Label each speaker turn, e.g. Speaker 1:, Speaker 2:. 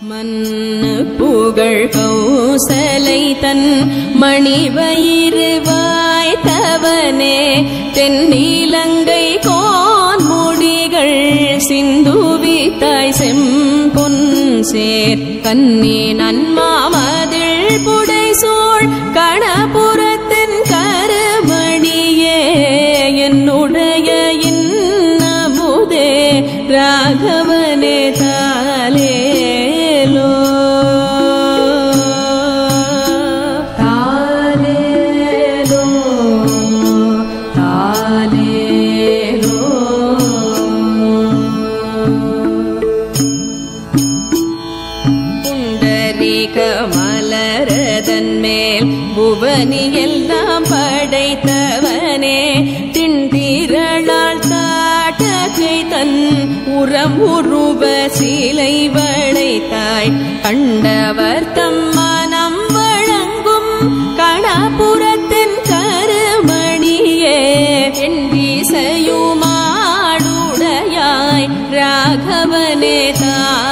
Speaker 1: மன்னு புகழ் கௌசலை தன் மணிவயிறு வாய்த்தவனே தென்னிலங்கை கோன்முடிகள் சிந்துவித்தாய் செம்பொன் சேர் கன்னி நன்மாமதில் புடைசூழ் கணபுரத்தின் கருமணியே என்னுடைய இன்னமுதே ராகவனே தாலேலோ தாலேலோ தாலேலோ புண்டரீக மலரதன் மேல் புவனி எல்லாம் படைத்தவனே திண்டிரளால் தாட்டகை தன் உரம் உருவ சிலை வளைத்தாய் கண்டவர் தம் மனம் வழங்கும் கணபுரத்தின் கருமணியே என் திசையுமாடுடையாய் ராகவனே தா